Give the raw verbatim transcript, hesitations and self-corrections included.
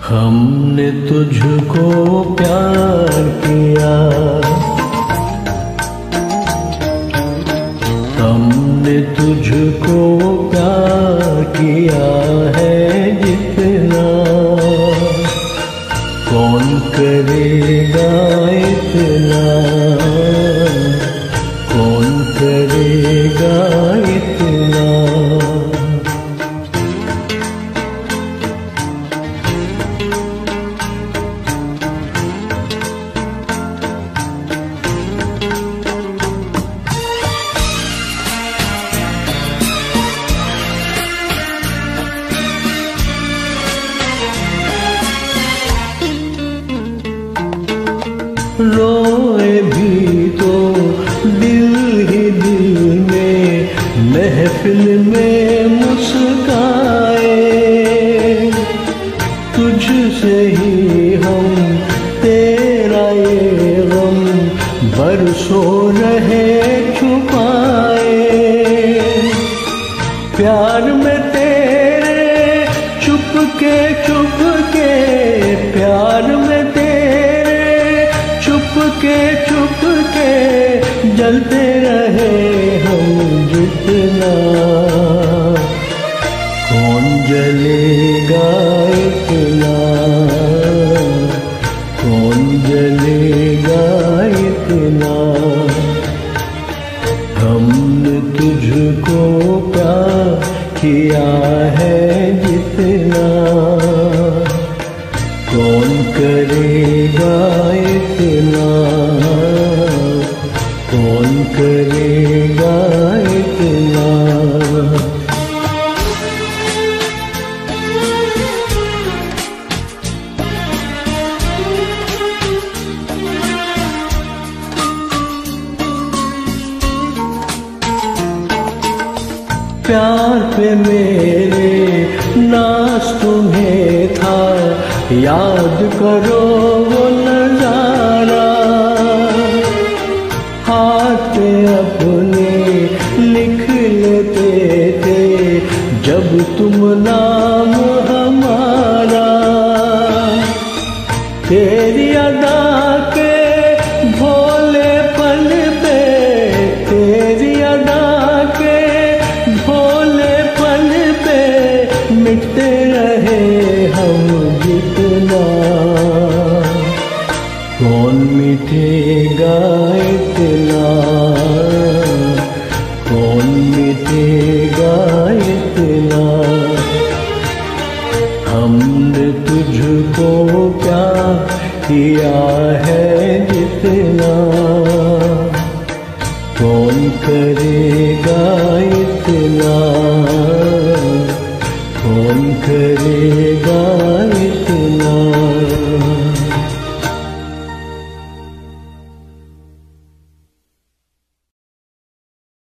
हमने तुझको प्यार किया, हमने तुझको प्यार किया है जितना, कौन करेगा इतना, कौन करेगा इतना। रोए भी तो दिल ही दिल में, महफिल में मुस्काए, तुझसे ही हम तेरा ये गम बरसों रहे छुपाए। प्यार में तेरे चुपके चुपके, प्यार में चुपके चुपके जलते रहे हम जितना, कौन जलेगा इतना, कौन जलेगा इतना। हमने तुझको प्यार किया है जितना, कौन करेगा इतना, कौन करेगा इतना। प्यार पे मेरे नाज तुम्हें था, याद करो वो नजारा, हाथ पे अपने लिख लेते थे जब तुम नाम हमारा। तेरी अदा के भोले पल पे, तेरी अदा के भोले पल पे मिटते रहे हम जितना, कौन मिटेगा इतना, कौन मिटेगा इतना। हमने तुझको प्यार किया है जितना, कौन करेगा इतना, कौन करेगा